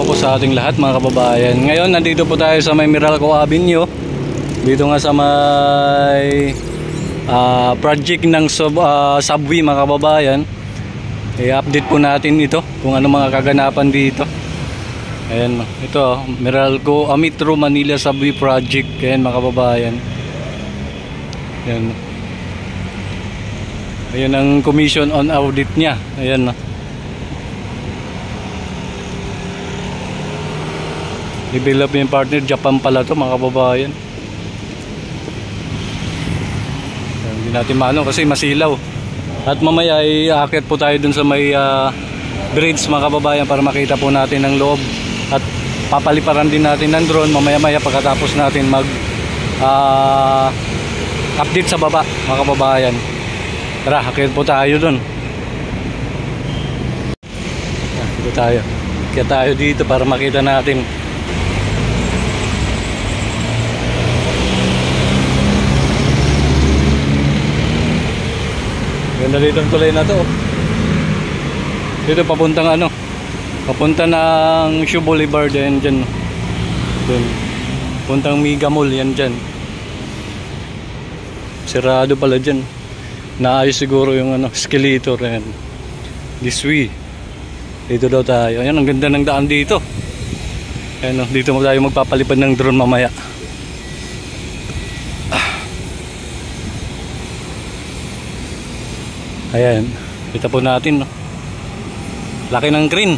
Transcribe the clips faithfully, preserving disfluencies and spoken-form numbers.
araw po sa ating lahat mga kababayan. Ngayon nandito po tayo sa may Meralco Avenue. Dito nga sa may uh, project ng sub, uh, subway mga kababayan. I-update po natin ito kung ano mga kaganapan dito. Ayan, ito Meralco uh, Metro Manila Subway Project. Ayan mga kababayan. Ayan. Ayan ang commission on audit niya. Ayan. Development partner Japan pala to mga kababayan. Hindi natin maano kasi masilaw. At mamaya ay aakyat po tayo dun sa may uh, bridge mga kababayan para makita po natin ang loob. At papaliparan din natin ng drone mamaya maya pagkatapos natin mag uh, update sa baba mga kababayan. Tara, aakyat po tayo dun. Dito tayo. Aakyat tayo dito para makita natin. Ganda dito ang tulay na to. Dito papuntang ano? Papunta ng Shoe Boulevard yan dyan. Dun. Puntang Mega Mall yan dyan. Sirado pala dyan. Naayos siguro yung ano, escalator yan. This way. Dito daw tayo. Ayan, ang ganda ng daan dito. Ayan, dito mo tayo magpapalipad ng drone mamaya. Ayan, kita po natin no? Laki ng crane.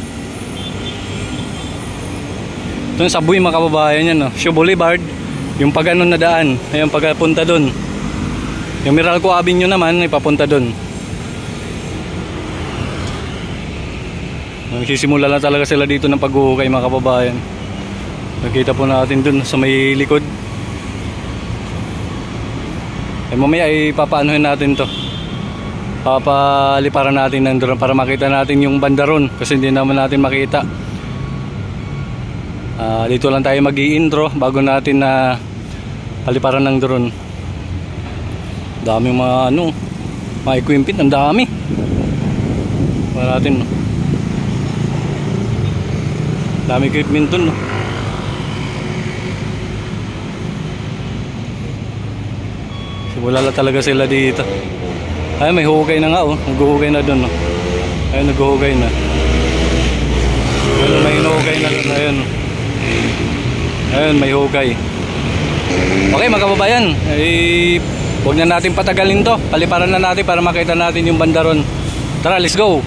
Ito yung subway mga kababayan yan no? Shoe Boulevard. Yung pag ano na daan. Ayan, pagpunta dun. Yung Meralco Avenue naman ipapunta dun. Nagsisimula lang talaga sila dito ng paghuhukay mga kababayan. Nakita po natin dun sa may likod. Eh mamaya ipapaanohin natin to. Papaliparan natin ng drone para makita natin yung bandaron kasi hindi naman natin makita. Uh, dito lang tayo mag-i-intro bago natin na uh, paliparan ng drone. Dami mga ano, mga equipment, ang dami. Para natin no. Dami equipment dun no. Simula lang talaga sila dito. Ay, may hugay na nga oh. Naghuhugay na doon oh. Ayun, naghuhugay na. Ayun, may hugay na doon. Ayun. Ayun, may hugay. Okay, mga kababayan. Eh, huwag na natin patagalin to. Paliparan na natin para makita natin yung bandaron. Tara, let's go!